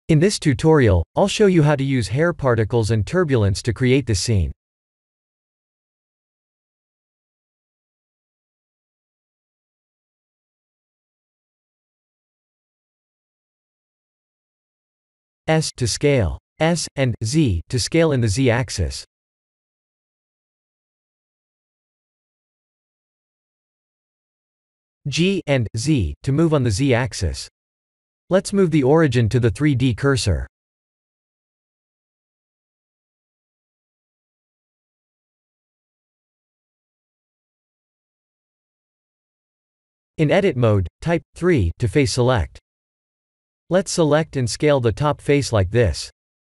In this tutorial, I'll show you how to use hair particles and turbulence to create this scene. S to scale. S and Z to scale in the Z-axis. G and Z to move on the Z-axis. Let's move the origin to the 3D cursor. In edit mode, type 3 to face select. Let's select and scale the top face like this.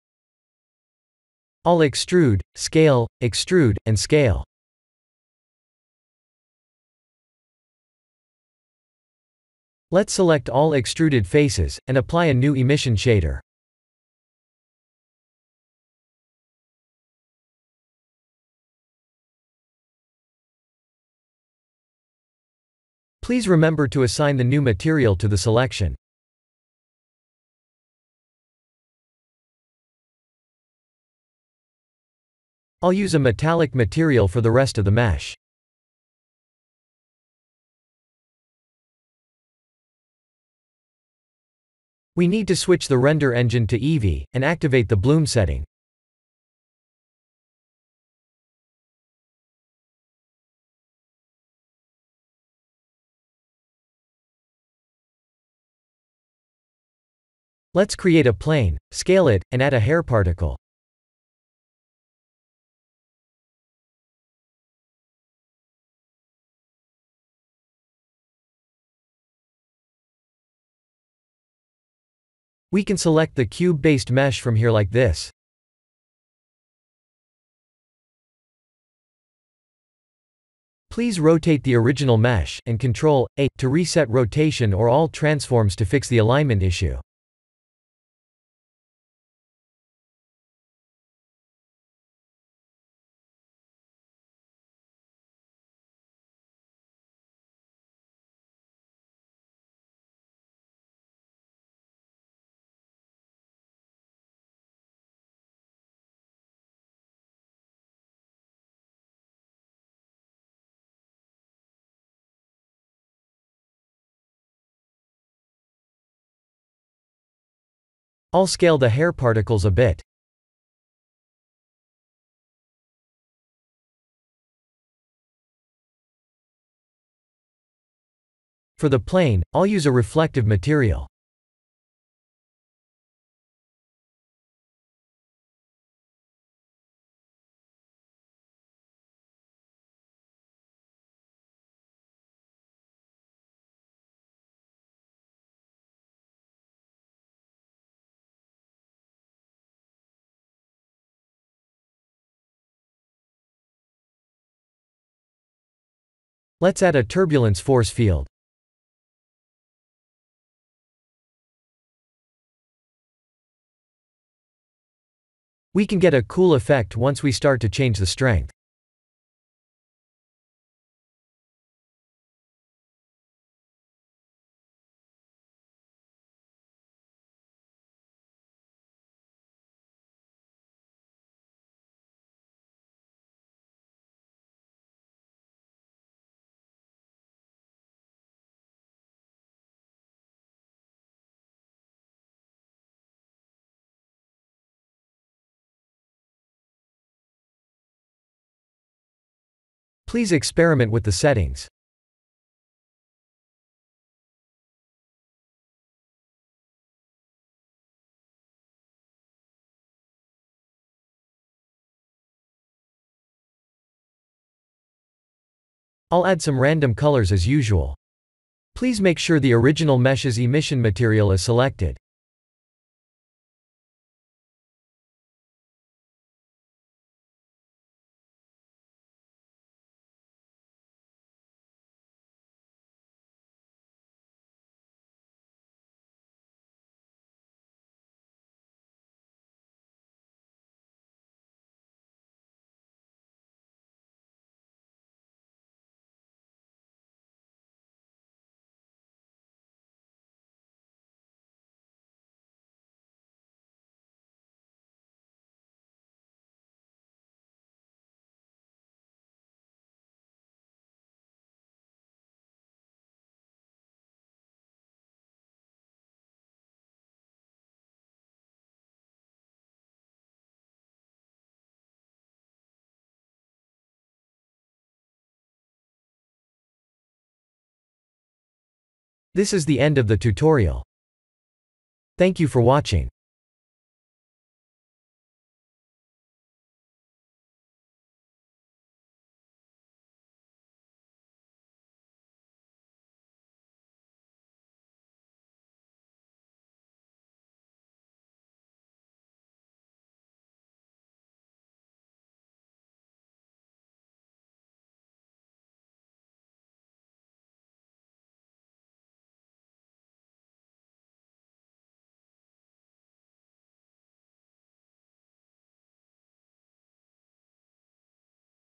I'll extrude, scale, extrude, and scale. Let's select all extruded faces, and apply a new emission shader. Please remember to assign the new material to the selection. I'll use a metallic material for the rest of the mesh. We need to switch the render engine to Eevee, and activate the bloom setting. Let's create a plane, scale it, and add a hair particle. We can select the cube-based mesh from here like this. Please rotate the original mesh, and Ctrl+A to reset rotation or all transforms to fix the alignment issue. I'll scale the hair particles a bit. For the plane, I'll use a reflective material. Let's add a turbulence force field. We can get a cool effect once we start to change the strength. Please experiment with the settings. I'll add some random colors as usual. Please make sure the original mesh's emission material is selected. This is the end of the tutorial. Thank you for watching.